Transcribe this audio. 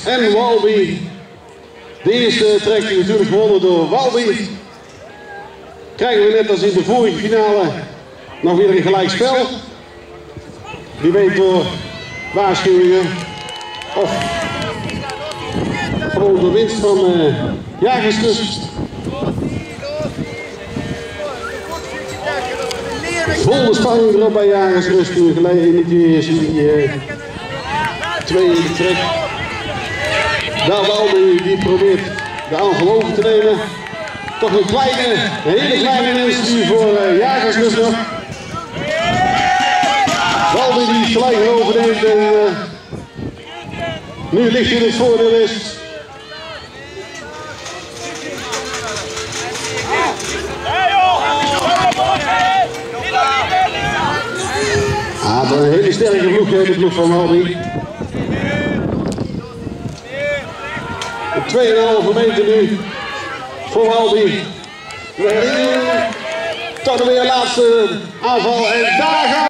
en Walby. De eerste trekking natuurlijk gewonnen door Walby. Krijgen we net als in de vorige finale nog weer een gelijk spel. Wie weet door waarschuwingen of gewoon de winst van Jagersrust. Volle spanning erop bij Jagersrust. Geleden in die tweede trek. Daar Walby die probeert de aanval over te nemen. Toch een hele kleine winst voor Jagersrust nog. Walby die gelijk overneemt en nu ligt in het voordeel is. Een hele sterke ploeg, de ploeg van Walby. 2,5 meter nu voor Walby. Tot de weer laatste aanval en daar gaat